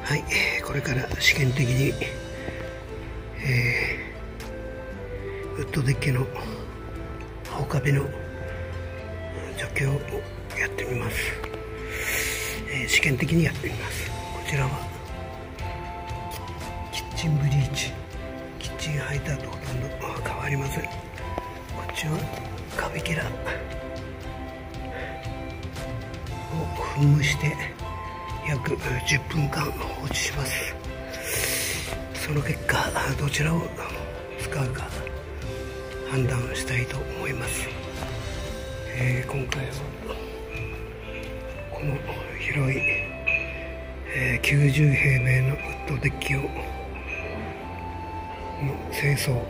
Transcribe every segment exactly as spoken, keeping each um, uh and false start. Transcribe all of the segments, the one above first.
はい、これから試験的に、えー、ウッドデッキの青カビの除去をやってみます、えー、試験的にやってみます。こちらはキッチンブリーチ、キッチンハイターとほとんど変わりません。こっちはカビキラーを噴霧して約じゅっぷんかん放置します。その結果どちらを使うか判断したいと思います。えー、今回はこの広い、えー、きゅうじゅうへいめいのウッドデッキを清掃、要は、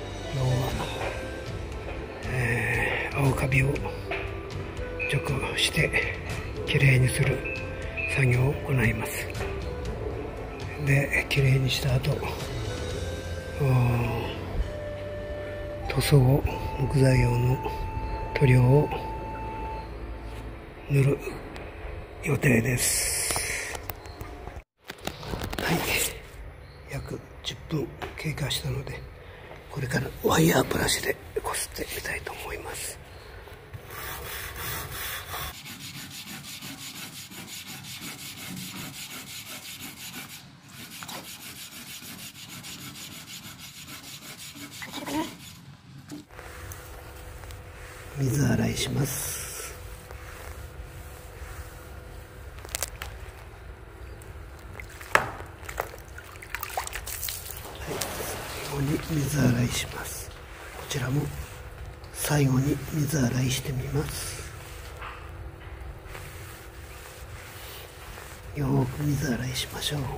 えー、青カビを除去してきれいにする作業を行います。で、きれいにした後、塗装を木材用の塗料を塗る予定です。はい、約じゅっぷん経過したので、これからワイヤーブラシでこすってみたいと思います。水洗いします。はい、最後に水洗いします。こちらも最後に水洗いしてみます。よーく水洗いしましょう。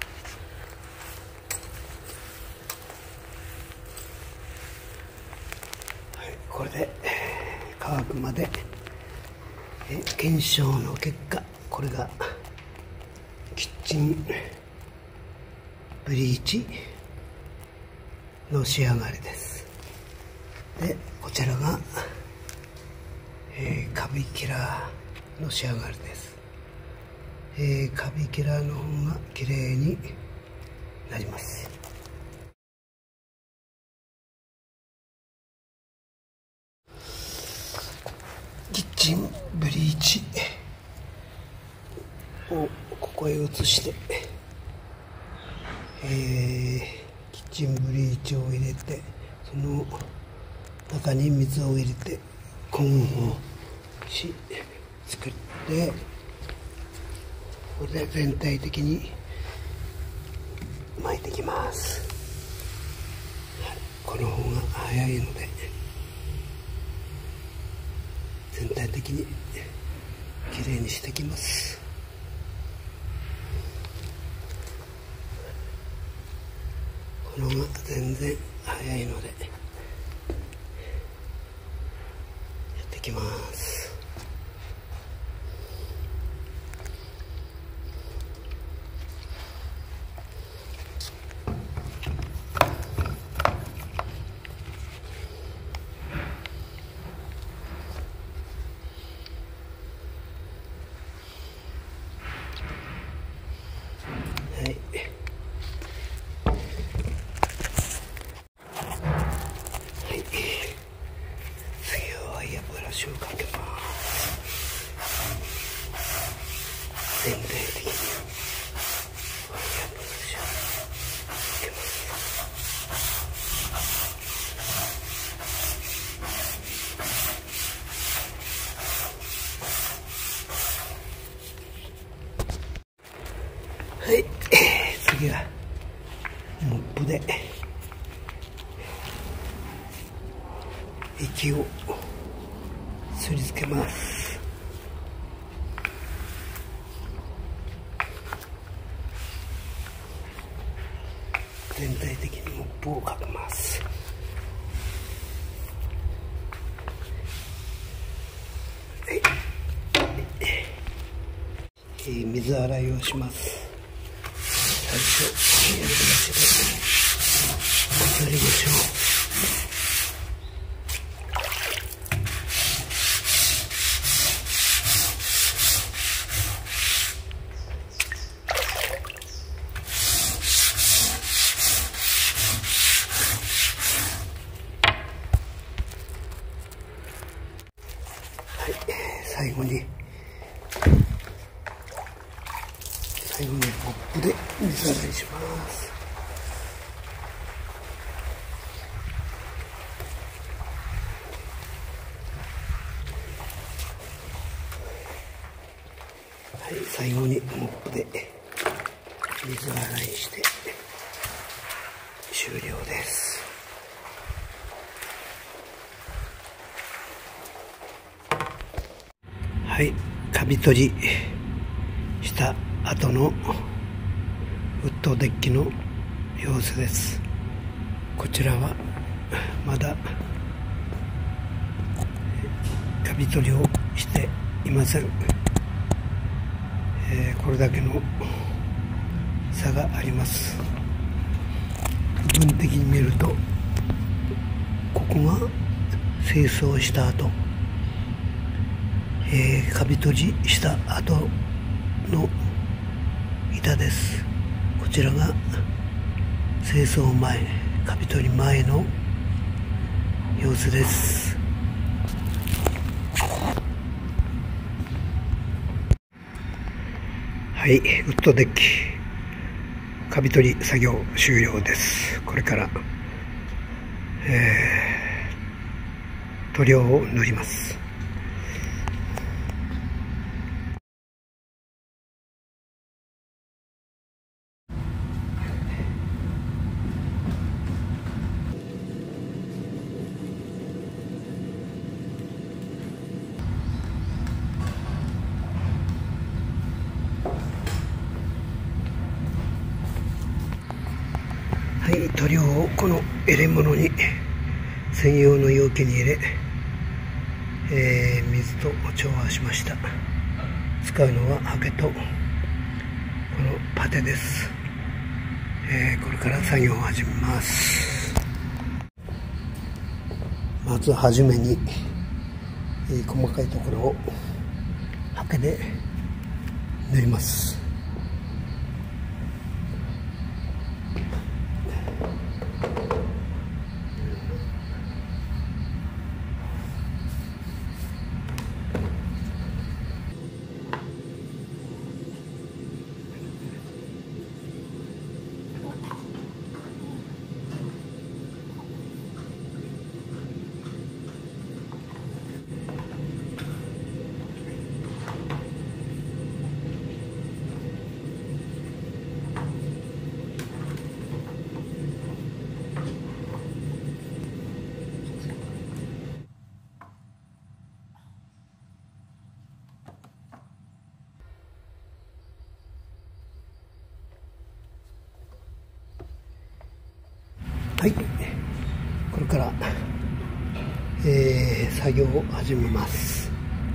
これで乾くまで検証の結果、これがキッチンブリーチの仕上がりです。で、こちらが、えー、カビキラーの仕上がりです。えー、カビキラーの方がきれいになります。キッチンブリーチをここへ移して、えー、キッチンブリーチを入れて、その中に水を入れてコーンをし作って、これで全体的に巻いていきます。この方が早いので全体的にきれいにしていきます。この方が全然早いのでやっていきます。はい、はい、次はワイヤーブラシをかけます。全体的にワイヤーブラシをかけます。はい、次はモップで液をすりつけます。全体的にモップをかけます。はい、えー、水洗いをします。最初ワイヤーブラシで取り口を最後にモップで水洗いします。はい、最後にモップで水洗いして終了です。はい、カビ取りした後のウッドデッキの様子です。こちらはまだカビ取りをしていません。えー、これだけの差があります。部分的に見ると、ここが清掃した後、えー、カビ取りした後の板です。こちらが清掃前、カビ取り前の様子です。はい、ウッドデッキカビ取り作業終了です。これから、えー、塗料を塗ります。はい、塗料をこの入れ物に専用の容器に入れ、えー、水と調和しました。使うのはハケとこのパテです。えー、これから作業を始めます。まずはじめに、えー、細かいところをハケで塗ります。はい、これから、えー、作業を始めます。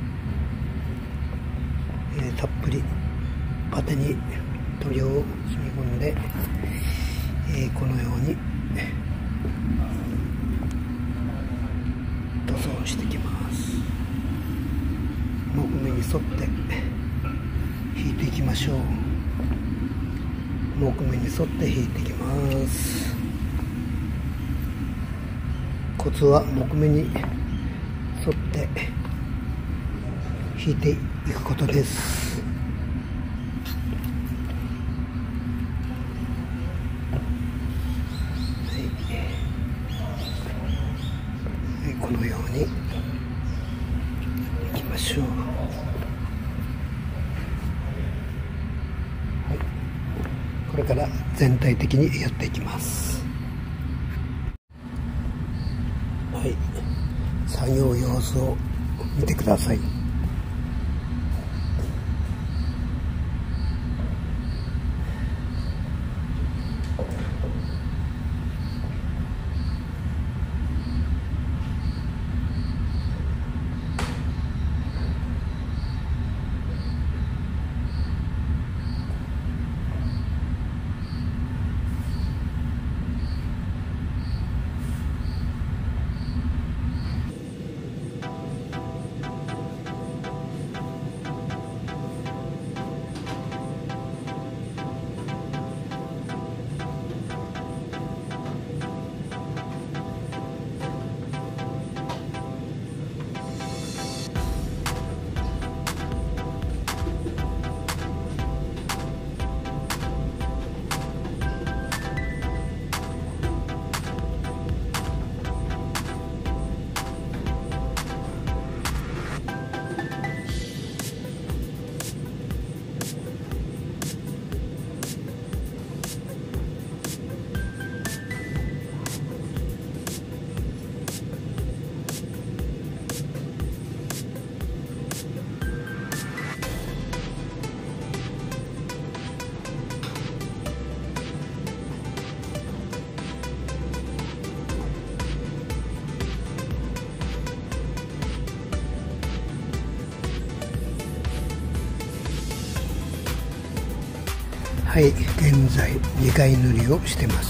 えー、たっぷりパテに塗料を染み込んで、えー、このように塗装していきます。木目に沿って引いていきましょう。木目に沿って引いていきます。コツは木目に沿って引いていくことです。はい、このようにいきましょう。はい、これから全体的にやっていきます。はい、作業様子を見てください。 はい、現在にかい塗りをしてます。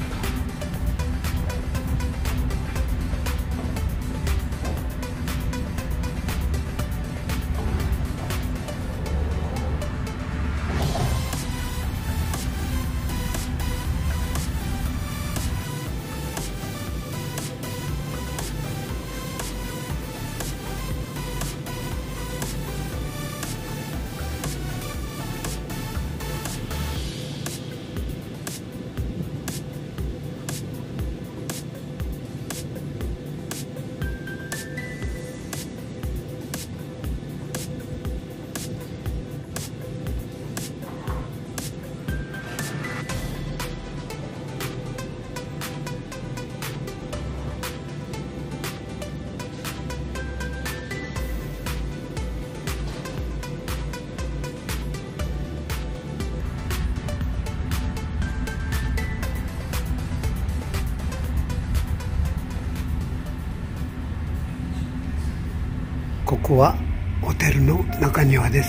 ここはホテルの中庭です。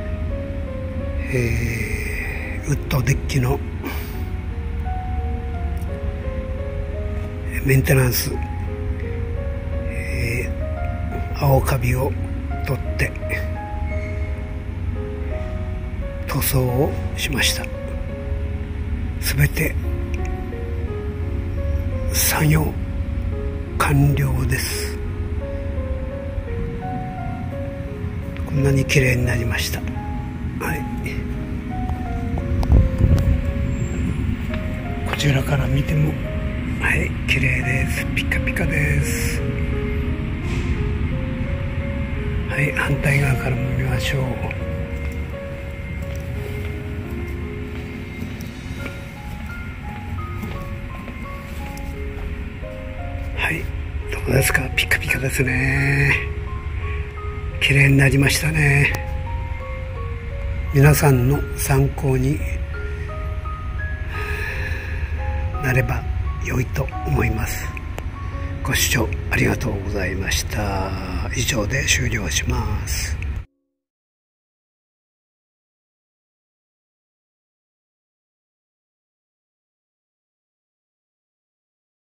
えー、ウッドデッキのメンテナンス、えー、青カビを取って塗装をしました。すべて作業完了です。こんなに綺麗になりました。はい、こちらから見てもはい綺麗です。ピカピカです。はい、反対側からも見ましょう。はい、どうですか？ピカピカですね。綺麗になりましたね。皆さんの参考になれば良いと思います。ご視聴ありがとうございました。以上で終了します。